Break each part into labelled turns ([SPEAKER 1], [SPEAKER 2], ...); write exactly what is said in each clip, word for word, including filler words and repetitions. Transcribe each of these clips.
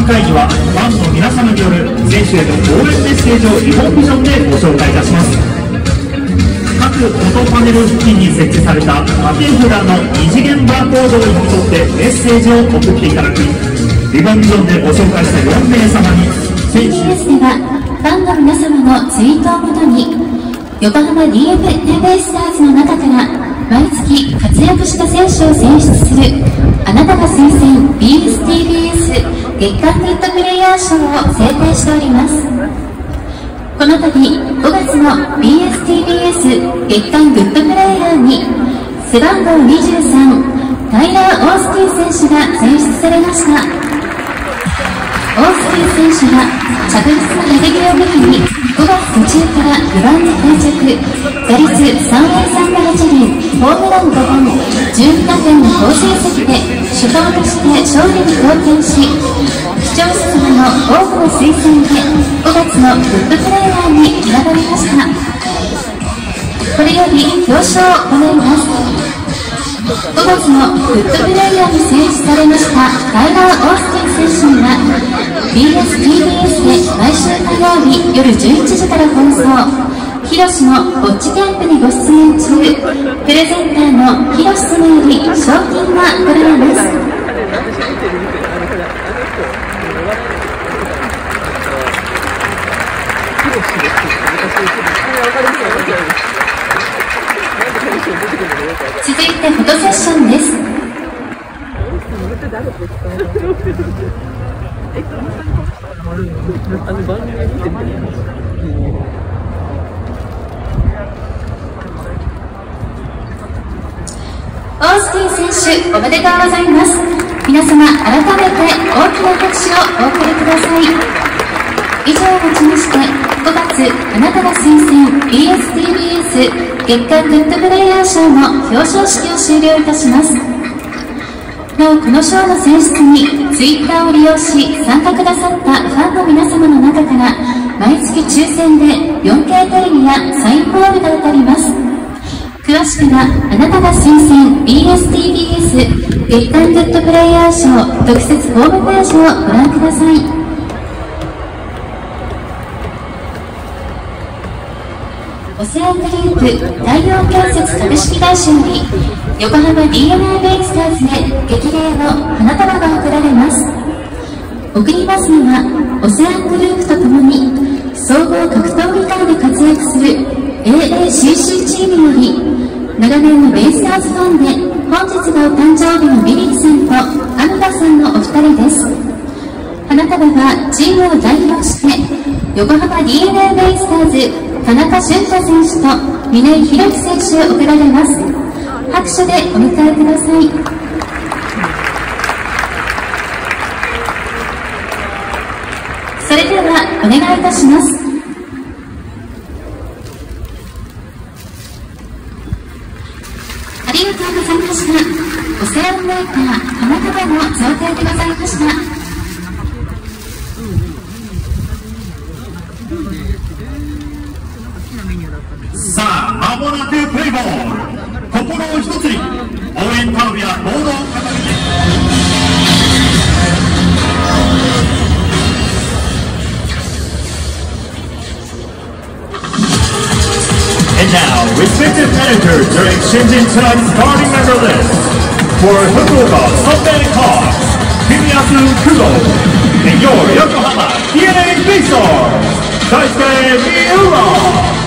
[SPEAKER 1] 回にはファンの皆様による選手への応援メッセージをリボンビジョンでご紹介いたします。各フォトパネル付近に設置された縦札の二次元バーコードを読み取ってメッセージを送っていただき、リボンビジョンでご紹介したよんめいさまに
[SPEAKER 2] ティービーエス ではファンの皆様のツイートをもとに横浜 ディーエム ベイスターズの中から毎月活躍した選手を選出するあなたが推薦 ビーエスティービーエス 月間グッドプレイヤー賞を制定しております。この度ごがつの ビーエスティービーエス 月間グッドプレイヤーに背番号にじゅうさんタイラー・オースティン選手が選出されました。オースティン選手は着実な打撃を武器にごがつ途中からグラウンド定着、打率さんわりさんぶはちりん、ホームランごほん、じゅうにだてんの好成績で主砲として勝利に貢献し、視聴者様の多くの推薦でごがつのグッドプレイヤーに選ばれました。これより表彰を行います。ごがつのグッドプレイヤーに選出されましたタイラー・オースティン選手には ビーエスティービーエス で毎週火曜日夜じゅういちじから放送、ヒロシのぼっちキャンプにご出演中、プレゼンターのヒロシ様より賞金が贈られます。続いてフォトセッションです。オースティン選手おめでとうございます。皆様改めて大きな拍手をお送りください。以上をもちましてごがつあなたが推薦 ビーエスティービーエス 月間グッドプレイヤー賞の表彰式を終了いたします。なおこの賞の選出にツイッターを利用し参加くださったファンの皆様の中から毎月抽選で よんケー テレビやサインボールが当たります。詳しくはあなたが推薦 ビーエスティービーエス 月間グッドプレイヤー賞特設ホームページをご覧ください。オセアングループ太陽建設株式会社より横浜 ディーエヌエー ベイスターズへ激励の花束が贈られます。贈りますのはオセアングループとともに総合格闘技界で活躍する エーエーシーシー チームより長年のベイスターズファンで本日がお誕生日のビリーさんとアヌタさんのお二人です。花束はチームを代表して横浜 ディーエヌエー ベイスターズ田中俊太選手と峰井宏樹選手へ贈られます。拍手でお迎えください。それではお願いいたします。ありがとうございました。お世話になった花束の贈呈でございました。
[SPEAKER 1] さあ、まもなくプレイボール。心を一つに応援タオルやボードを掲げて。And now, respective managers are exchanging tonight's starting member list. For Fukuoka Softbank Hawks, Kimiyasu Kudo, and your Yokohama ディーエヌエー Big Stars, Daisuke Miura.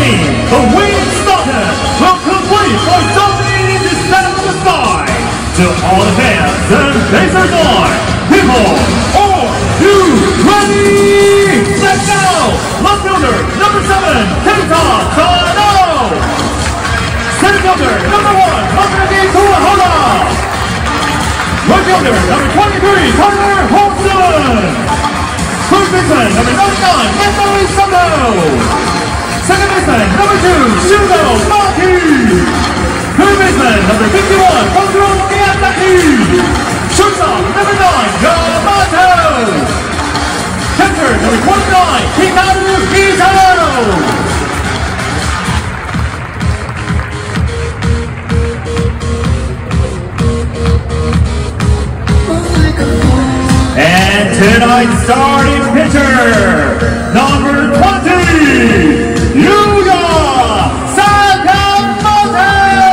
[SPEAKER 1] name, the winning starter will complete for dominating this battle of the sky. To all the fans and Laser Boy, people, are you ready? Let's go! Left fielder, number seven, Keita Kano. Center fielder, number one, Masanagi Kuwahara. Right fielder, number twenty-three, Tyler Holston. First baseman, number ninety-nine, Masaru Sato. Second baseman, number two, Shugo Maki. Third baseman, number fifty-one, Kotaro Miyazaki. Shortstop, number nine, Yamato. Catcher, number twenty-nine, Hikaru Ito. And tonight's starting pitcher, number twenty, Yuya Sakamoto!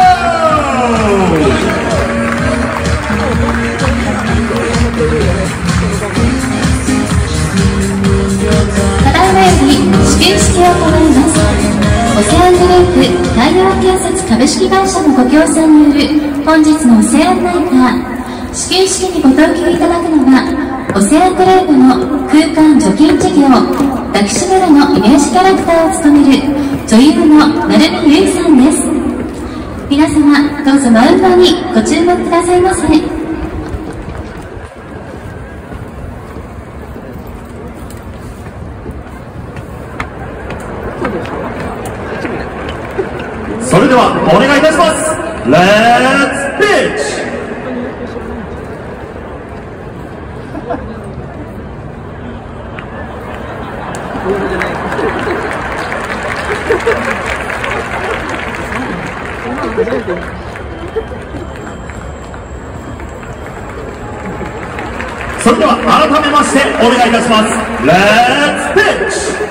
[SPEAKER 2] ただいまより始球式を行います。オセアングループ太陽建設株式会社のご協賛による本日のオセアンナイター、始球式にご投球いただくのはオセアングループの空間除菌事業抱きしめるのイメージキャラクターを務める女優の成海優衣さんです。皆様どうぞマウンドにご注目くださいませ。
[SPEAKER 1] それではお願いいたします。 Let's pitch! それでは改めましてお願いいたします。 Let's pitch!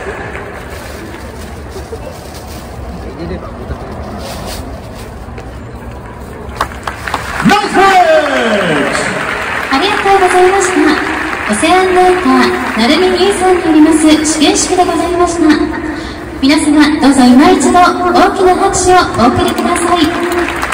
[SPEAKER 2] ありがとうございました。オセアンナイター、成海優さんによります始球式でございました。皆様どうぞ今一度大きな拍手をお送りください。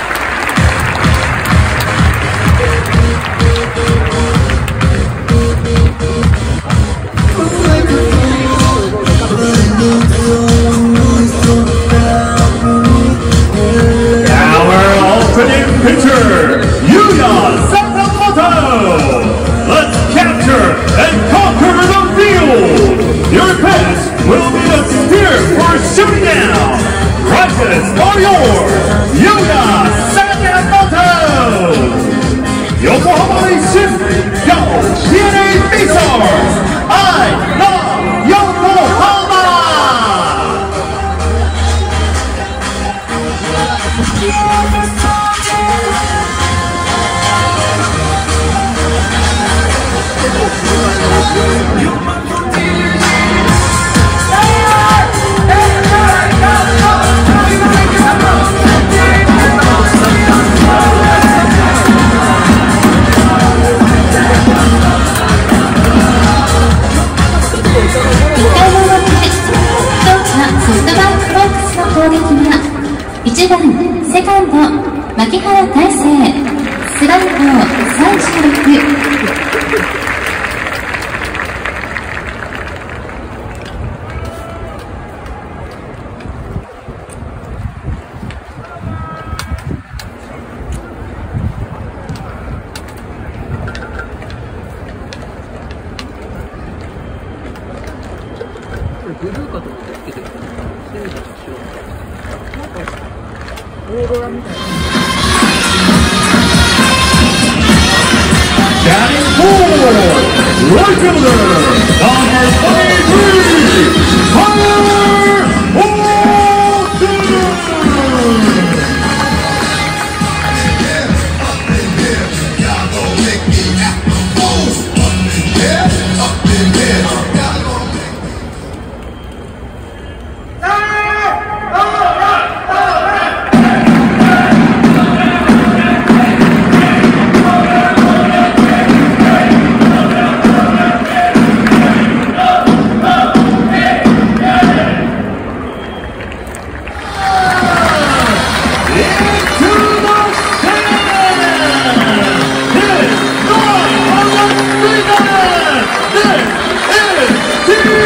[SPEAKER 1] Opening pitcher, Yuya Sakamoto. Let's capture and conquer the field. Your pitch will be a spear for shooting down. Prizes are yours, Yuya Sakamoto. Yokohama Leafs, go D N A Beastars. I love Yokohama.
[SPEAKER 2] いちばんセカンド牧原大成、スライドさんじゅうろく。
[SPEAKER 1] Batting four, right fielder, number twenty-three, Tyler Holston.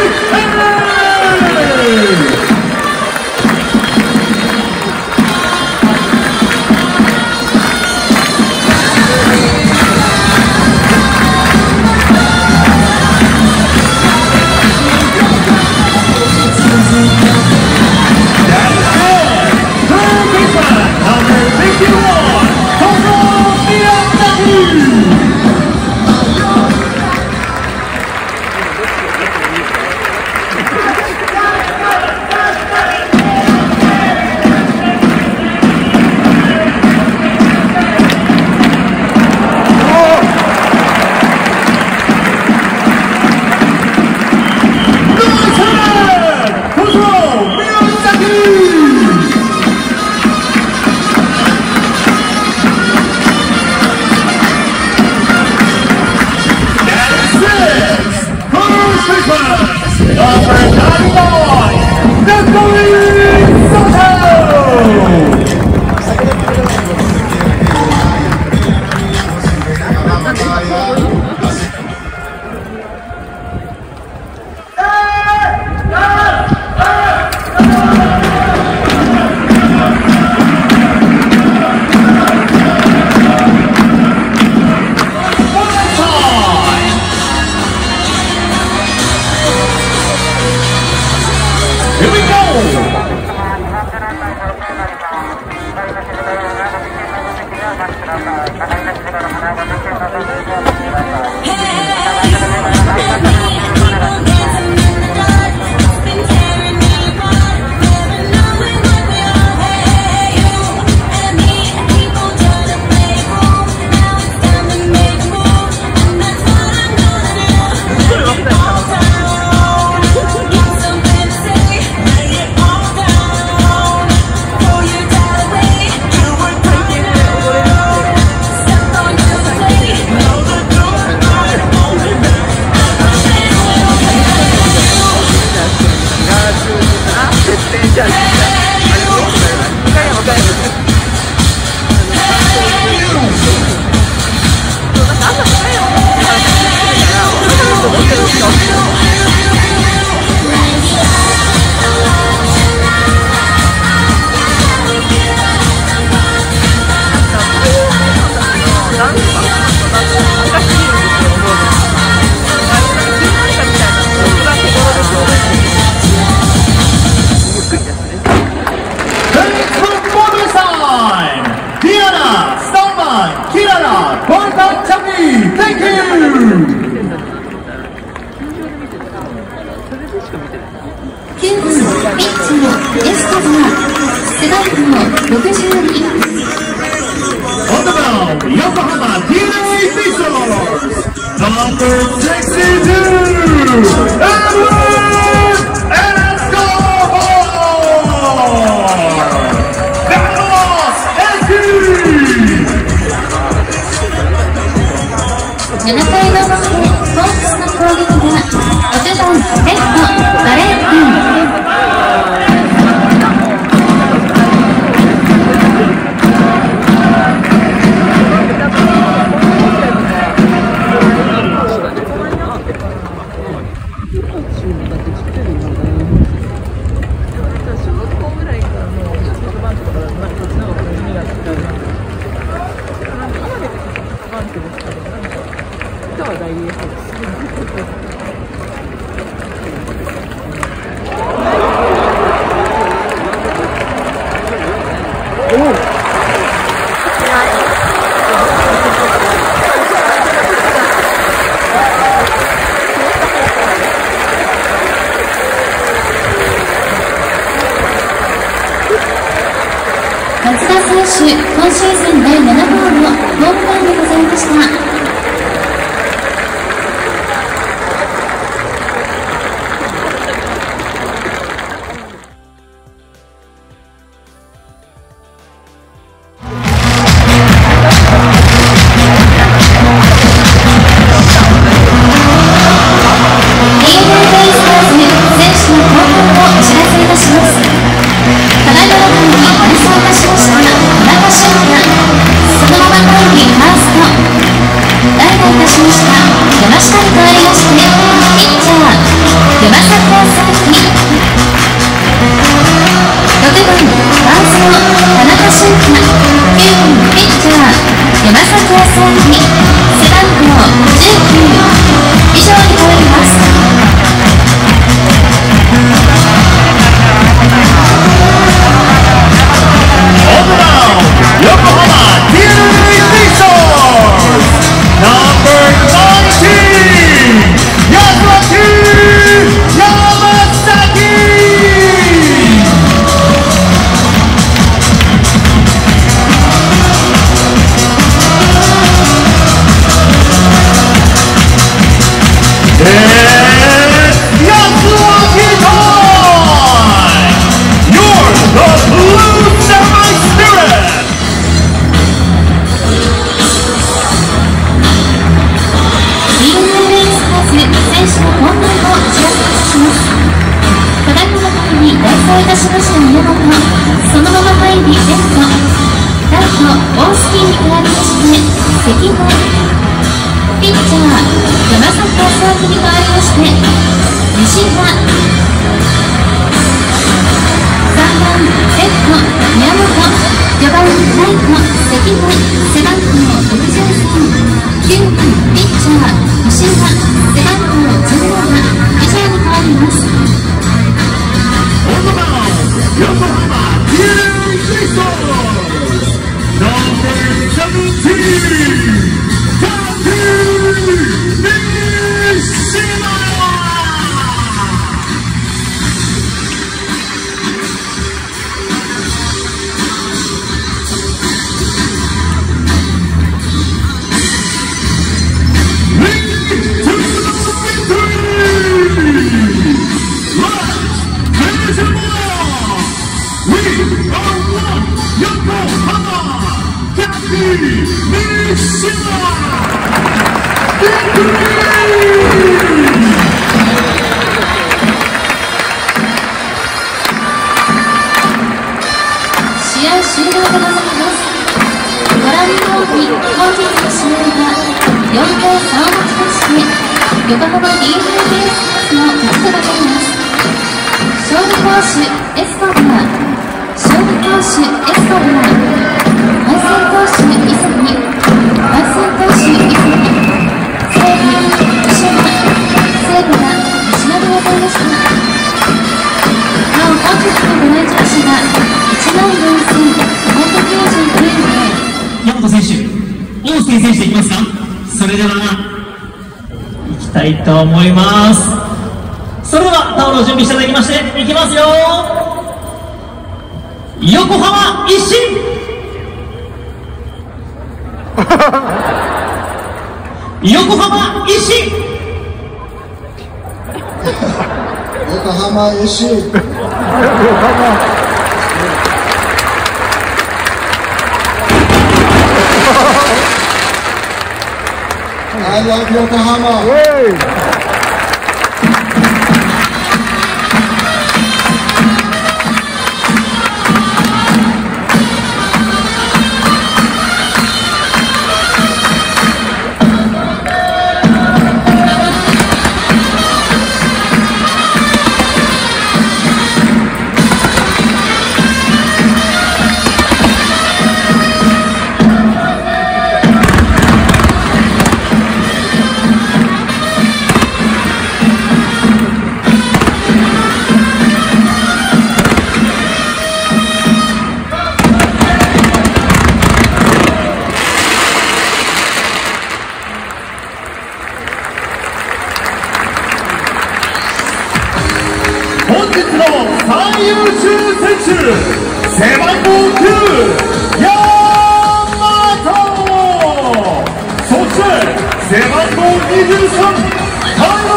[SPEAKER 2] 今シーズンだいなな号のホームランでございました。そのまま会議ファーストいたしました宮本、そのまま入りレフト、ライト大スキーに変わりまして関根、ピッチャー山崎康明に変わりまして西田、さんばんレフト宮本、よばんライト関根、背番号ろくじゅうさん、きゅうばんピッチャー西田、背番号じゅうなな、以上に変わります。
[SPEAKER 1] 横浜 ディーエヌエー ベイスターズ ナンバーセブンティーン 竹西島。
[SPEAKER 2] 試合終了でございます。ご覧のように本日の試合はよんたいさんをもちまして横浜 ディーエヌエー ベイスターズの勝ちとなります。勝利投手エスコバー、勝利投手エスコバー、敗戦投手伊佐美、敗戦投手伊佐美、西武西山、西武が西山でございました。なお本日のご来場者がいちまんよんせん本土球場というので、
[SPEAKER 1] 山本選手、大輔選手でいきますか。それでは行きたいと思います。それではタオルを準備していただきましていきますよ。横浜一心横浜一心
[SPEAKER 3] 横浜一心I love 横浜。
[SPEAKER 1] 本日の最優秀選手、背番号きゅう、山本、そして背番号にじゅうさん、田野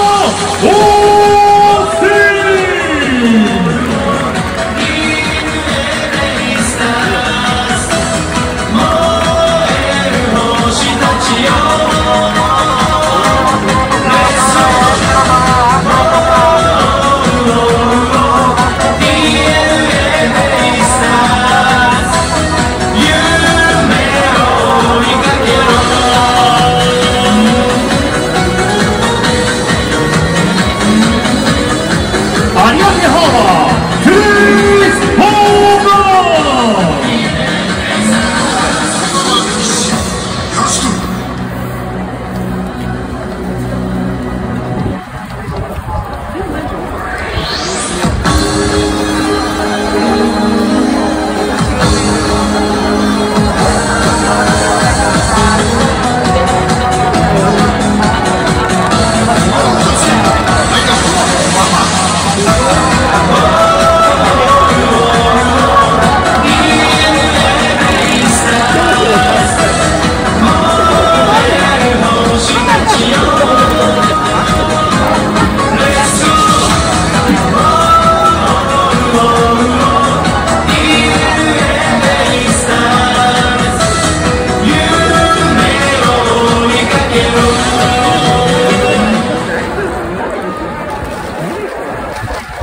[SPEAKER 1] 大輔。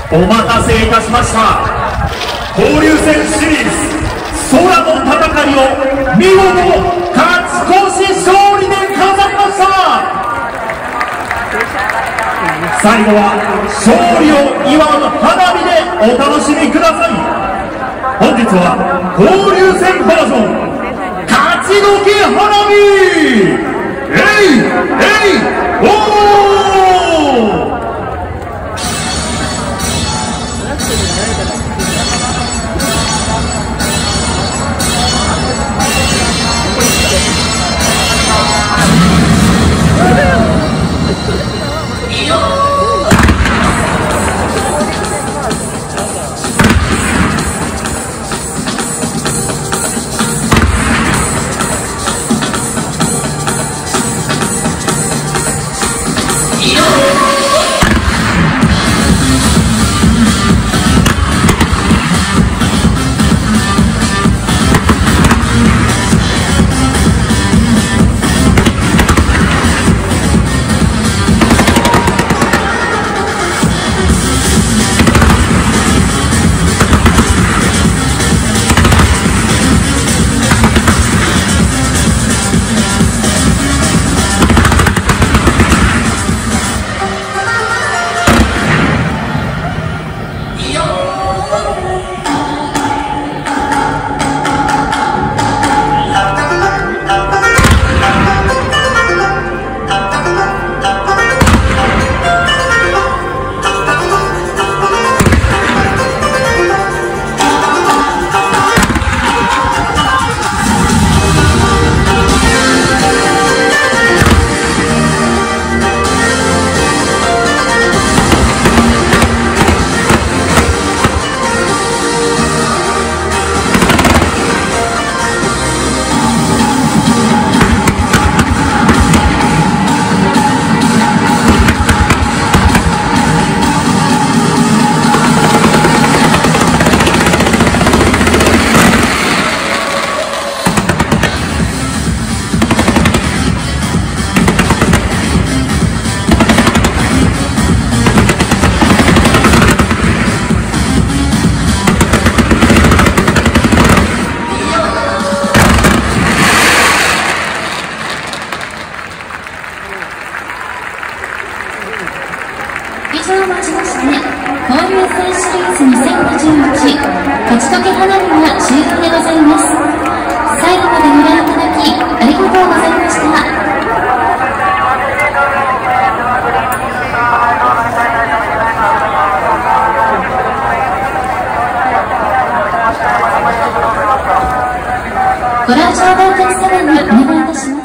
[SPEAKER 1] お待たせいたしました。交流戦シリーズ空の戦いを見事勝ち越し勝利で飾りました。最後は勝利を祝う花火でお楽しみください。本日は交流戦バージョン勝ちどき花火、えいえいおー。
[SPEAKER 2] 以上をもちまして交流戦シリーズにせんにじゅういち勝ち解け花火が終了でございます。最後までご覧いただきありがとうございました。ご来場のお客様にお願いいたします。